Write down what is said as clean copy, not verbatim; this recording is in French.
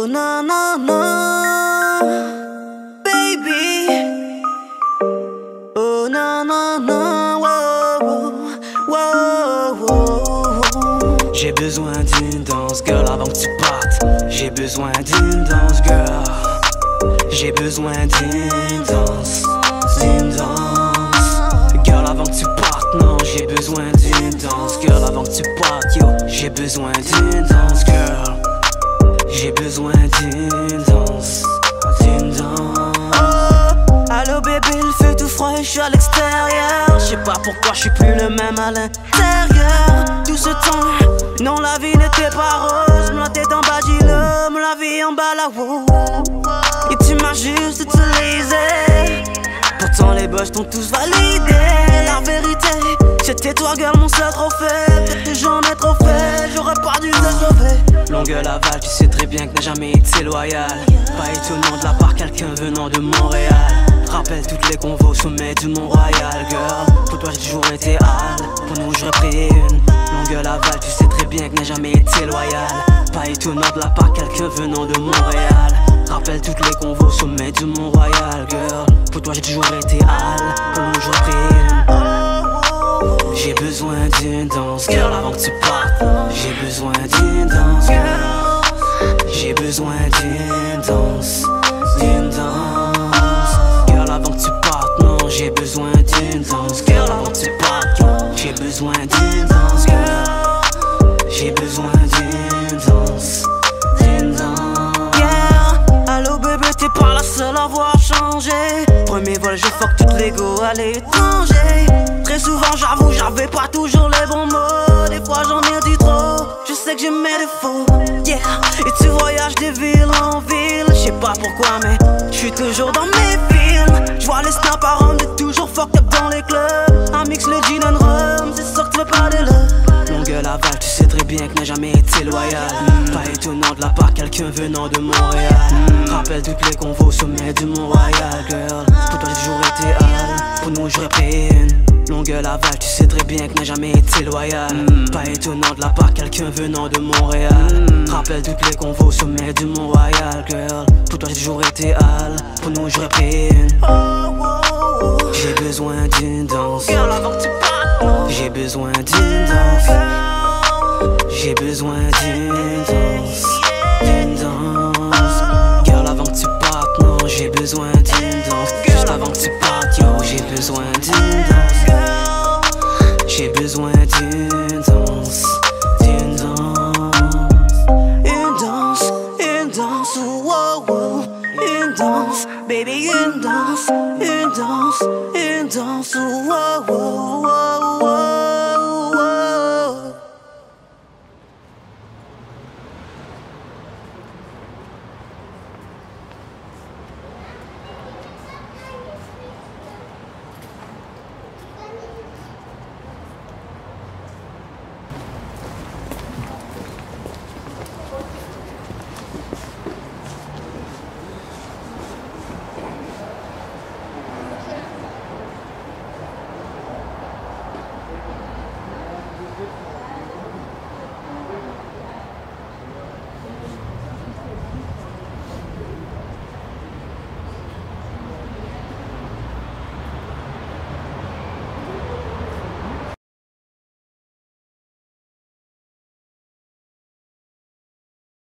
Oh na na na, baby. Oh na na na, wow, wow, wow. J'ai besoin d'une danse, girl, avant que tu partes. J'ai besoin d'une danse, girl. J'ai besoin d'une danse, girl, avant que tu partes. Non, j'ai besoin d'une danse, girl, avant que tu partes. Yo, j'ai besoin d'une danse, girl. J'ai besoin d'une danse, Allô bébé, il fait tout froid et je suis à l'extérieur. Je sais pas pourquoi je suis plus le même à l'intérieur. Tout ce temps, non la vie n'était pas rose. La tête en bas l'homme, la vie en bas la wow. Et tu m'as juste utilisé. Pourtant les boss t'ont tous validé. La vérité, c'était toi girl mon seul trophée. Peut-être que j'en ai trop fait, j'aurais pas dû te sauver. Longue Laval, tu sais très bien que n'a jamais été loyal. Pas étonnant de la part quelqu'un venant de Montréal. Rappelle toutes les convos au sommet du Mont-Royal, girl. Pour toi j'ai toujours été hal, pour nous j'aurais pris une. Longue Laval, tu sais très bien que n'a jamais été loyal. Pas étonnant de la part quelqu'un venant de Montréal. Rappelle toutes les convos au sommet du Mont-Royal, girl. Pour toi j'ai toujours été hal, pour nous j'aurais pris une. J'ai besoin d'une danse, girl, avant que tu partes. J'ai besoin d'une danse, girl. J'ai besoin d'une danse, girl, avant que tu partes. Non, j'ai besoin d'une danse, girl, avant que tu partes. J'ai besoin d'une danse, girl. J'ai besoin d'une danse, yeah. Allô bébé, t'es pas la seule à avoir changé. Premier vol, je fuck tout l'ego à l'étranger. Très souvent j'avoue, j'avais pas toujours les bons mots. Des fois j'en ai dit trop, je sais que j'ai mes défauts, yeah. Et tu voyages de ville en ville. Je sais pas pourquoi mais je suis toujours dans mes films. Je vois les snaps à rendre, t'es toujours fucked up dans les clubs. Un mix le gin and rum, c'est sûr que tu veux pas de love. Longue Laval, tu sais très bien que n'a jamais été loyal. Pas étonnant de la part quelqu'un venant de Montréal. Rappelle toutes les convos au sommet du Mont-Royal, girl. Pour toi j'ai toujours été hal, pour nous j'aurais pris une. Longue Laval, tu sais très bien que n'a jamais été loyal. Pas étonnant de la part quelqu'un venant de Montréal. Rappelle toutes les convos au sommet du Mont-Royal, girl. Pour toi j'ai toujours été hal, pour nous j'aurais pris une. J'ai besoin d'une danse, girl, avant que tu partes. J'ai besoin d'une danse. J'ai besoin d'une danse, girl, avant que tu partes. Non, j'ai besoin d'une danse, juste avant que tu partes. Yo, j'ai besoin d'une danse. J'ai besoin d'une danse, une danse, wow, wow. Une danse, baby, une danse,